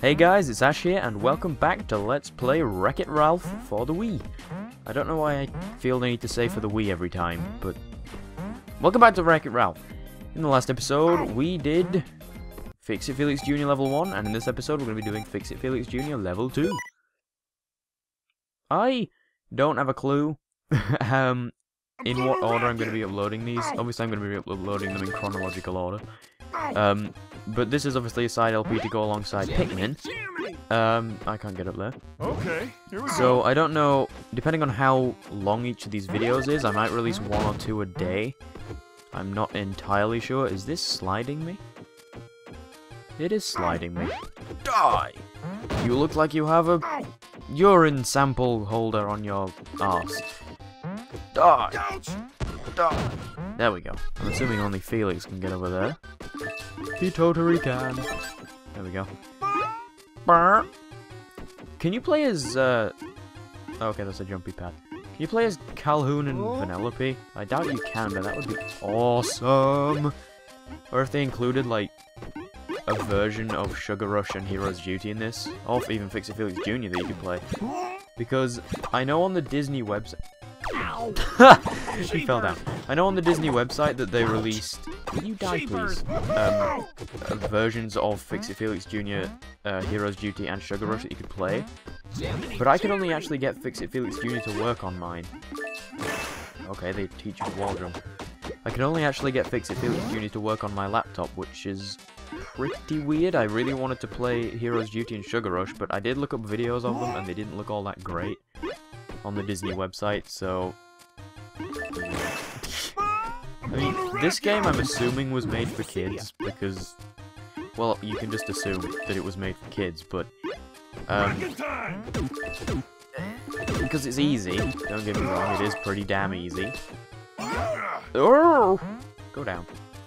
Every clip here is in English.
Hey guys, it's Ash here, and welcome back to Let's Play Wreck-It Ralph for the Wii. I don't know why I feel the need to say for the Wii every time, but... welcome back to Wreck-It Ralph. In the last episode, we did Fix-It Felix Jr. Level 1, and in this episode we're going to be doing Fix-It Felix Jr. Level 2. I don't have a clue in what order I'm going to be uploading these. Obviously I'm going to be uploading them in chronological order. But this is obviously a side LP to go alongside Pikmin. I can't get up there. Okay, here we go. So I don't know, depending on how long each of these videos is, I might release 1 or 2 a day. I'm not entirely sure. Is this sliding me? It is sliding me. Die! You look like you have a urine sample holder on your arse. Die! Die! There we go. I'm assuming only Felix can get over there. He totally can. There we go. Burr. Can you play as, okay, that's a jumpy pad. Can you play as Calhoun and Vanellope? I doubt you can, but that would be awesome! Or if they included, like, a version of Sugar Rush and Hero's Duty in this, or even Fix-It Felix Jr. that you could play. Because I know on the Disney website... He fell down. I know on the Disney website that they released... Will you die, please? Versions of Fix-It Felix Jr., Hero's Duty, and Sugar Rush that you could play. But I could only actually get Fix-It Felix Jr. to work on mine. Okay, they teach you wall jump. I can only actually get Fix-It Felix Jr. to work on my laptop, which is pretty weird. I really wanted to play Hero's Duty and Sugar Rush, but I did look up videos of them, and they didn't look all that great on the Disney website, so... I mean, this game I'm assuming was made for kids, because... well, you can just assume that it was made for kids, but... because it's easy, don't get me wrong, it is pretty damn easy. Oh! Go down.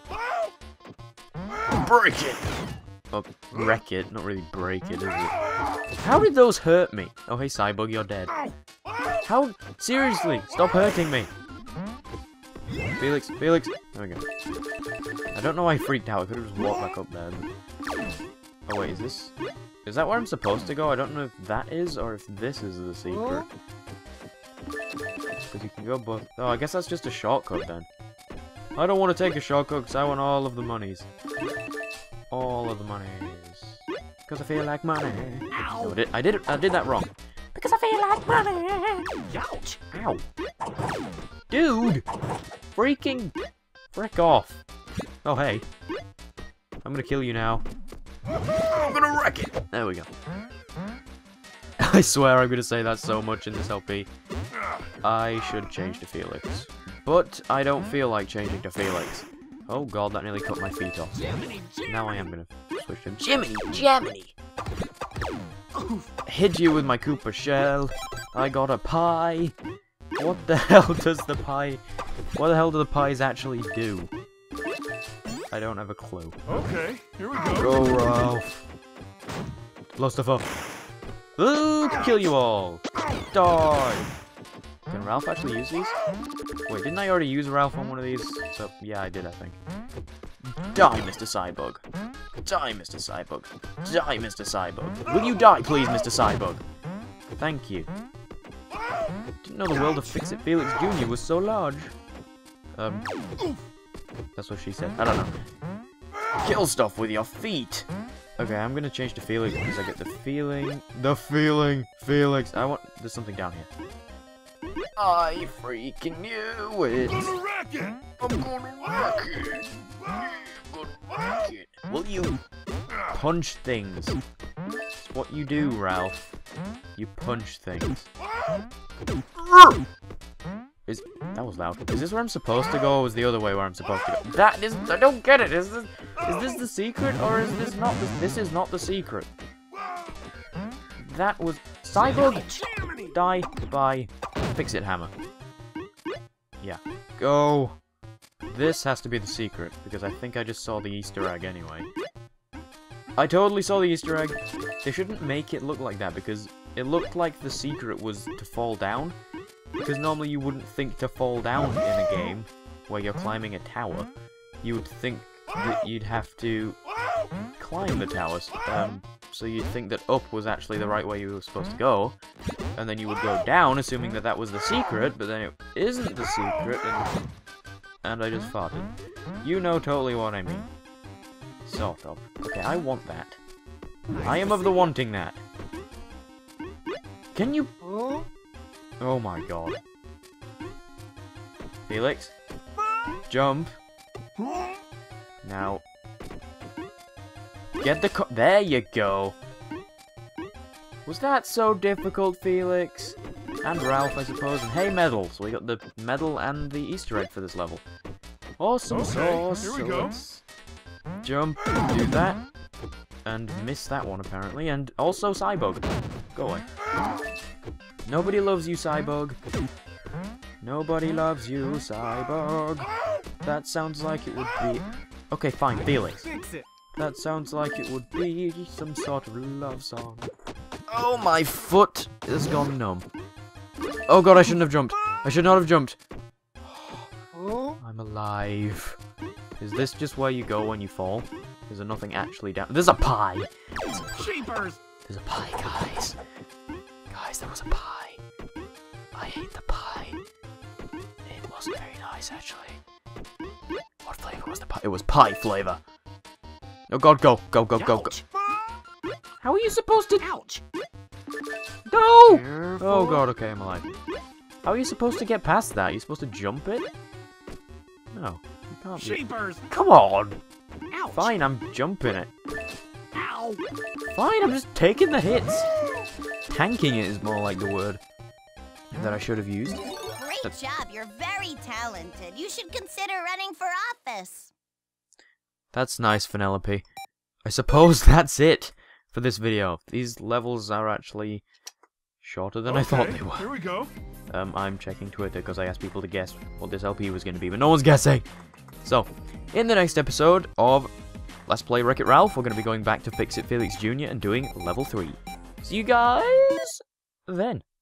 Break it! Oh, wreck it, not really break it, is it? How did those hurt me? Oh, hey, Cybug, you're dead. How? Seriously, stop hurting me! Felix, Felix! There we go. I don't know why I freaked out, I could have just walked back up there. Oh wait, is this... is that where I'm supposed to go? I don't know if that is, or if this is the secret. Because you can go both... oh, I guess that's just a shortcut then. I don't want to take a shortcut because I want all of the monies. All of the monies. Because I feel like money. No, I did that wrong. Because I feel like money. Ouch. Ow. Dude! Freaking... frick off. Oh, hey. I'm gonna kill you now. I'm gonna wreck it! There we go. I swear I'm gonna say that so much in this LP. I should change to Felix. But I don't feel like changing to Felix. Oh god, that nearly cut my feet off. Now I am gonna switch to Jiminy! Jiminy! Hit you with my Koopa shell. I got a pie. What the hell does the pie... what the hell do the pies actually do? I don't have a clue. Okay, here we go. Go, Ralph. Lost of up. Ooh, kill you all. Die. Can Ralph actually use these? Wait, didn't I already use Ralph on one of these? So, yeah, I did, I think. Die, Mr. Cybug. Die, Mr. Cybug. Die, Mr. Cybug. Will you die, please, Mr. Cybug? Thank you. Didn't know the world of Fix-It Felix Jr. was so large. That's what she said. I don't know. Kill stuff with your feet! Okay, I'm gonna change to Felix because I get the feeling... Felix! There's something down here. I freaking knew it! I'm gonna wreck it! I'm gonna wreck it! I'm gonna wreck it! Will you punch things? It's what you do, Ralph. You punch things. That was loud. Is this where I'm supposed to go, or is the other way where I'm supposed to go? That is... I don't get it! Is this the secret, or is this not the... this is not the secret. That was... Cybug! Die by... Fix-It hammer. Yeah. Go! This has to be the secret, because I think I just saw the Easter egg anyway. I totally saw the Easter egg! They shouldn't make it look like that, because it looked like the secret was to fall down. Because normally you wouldn't think to fall down in a game where you're climbing a tower. You would think that you'd have to climb the towers. So you'd think that up was actually the right way you were supposed to go, and then you would go down, assuming that that was the secret, but then it isn't the secret, and I just farted. You know totally what I mean. Sort of. Okay, I want that. I am of the wanting that. Can you... Oh my god. Felix? Jump. Now... Get the there you go. Was that so difficult, Felix? And Ralph, I suppose. And hey, medal. So we got the medal and the Easter egg for this level. Awesome sauce. Here we go. Jump, do that. And miss that one, apparently. And also Cybug. Go away. Nobody loves you, Cybug. Nobody loves you, Cybug. That sounds like it would be... Okay, fine, Felix. Fix it. That sounds like it would be some sort of love song. Oh, my foot has gone numb. Oh god, I shouldn't have jumped. I should not have jumped. I'm alive. Is this just where you go when you fall? Is there nothing actually down? There's a pie! Cheapers. There's a pie, guys. Guys, there was a pie. I ate the pie. It wasn't very nice, actually. What flavor was the pie? It was pie flavor. Oh god, go, go, go, go, go. How are you supposed to... Ouch. No! Careful. Oh god, okay, I'm alive. How are you supposed to get past that? You're supposed to jump it? No, you can't be. Cheapers. Come on! Ouch. Fine, I'm jumping it. Ow. Fine, I'm just taking the hits. Tanking it is more like the word that I should have used. Great job. You're very talented. You should consider running for office. That's nice, Penelope. I suppose that's it for this video. These levels are actually shorter than I thought they were. Here we go. I'm checking Twitter because I asked people to guess what this LP was going to be, but no one's guessing. So, in the next episode of Let's Play Wreck-It Ralph, we're going to be going back to Fix-It Felix Jr. and doing level 3. See you guys then.